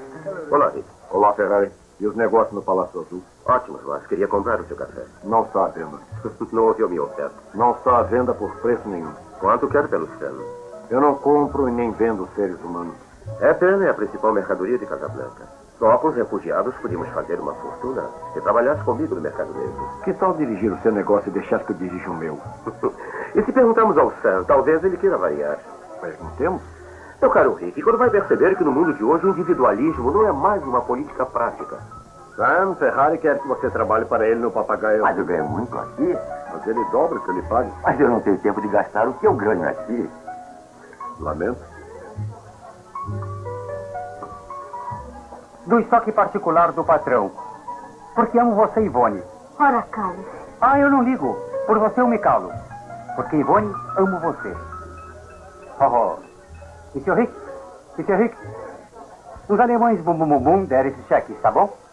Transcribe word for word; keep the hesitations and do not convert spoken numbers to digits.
Olá, Rick. Olá, Ferrari. E os negócios no Palácio Azul? Ótimos, mas queria comprar o seu café. Não está à venda. Não ouviu minha oferta. Não está à venda por preço nenhum. Quanto quer pelo Stan? Eu não compro e nem vendo seres humanos. Epen é a principal mercadoria de Casablanca. Só com os refugiados podíamos fazer uma fortuna se trabalhasse comigo no mercado negro. Que tal dirigir o seu negócio e deixar que eu dirija o meu? E se perguntarmos ao Sam, talvez ele queira variar. Perguntemos? Meu caro Rick, quando vai perceber que no mundo de hoje o individualismo não é mais uma política prática. Sam, Ferrari quer que você trabalhe para ele no papagaio. Mas eu ganho muito aqui. Mas ele dobra o que ele paga. Mas eu não tenho tempo de gastar o que eu ganho aqui. Lamento. Do estoque particular do patrão. Porque amo você, Ivone. Ora, cale-se. Ah, eu não ligo. Por você eu me calo. Porque, Ivone, amo você. Oh, oh. E seu Rick? E seu Rick? Os alemães bum bum bum bum deram esses cheques, tá bom?